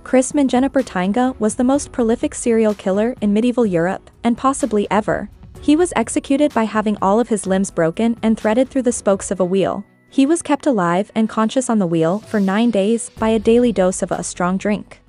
Christman Genipperteinga was the most prolific serial killer in medieval Europe, and possibly ever. He was executed by having all of his limbs broken and threaded through the spokes of a wheel. He was kept alive and conscious on the wheel for 9 days by a daily dose of a strong drink.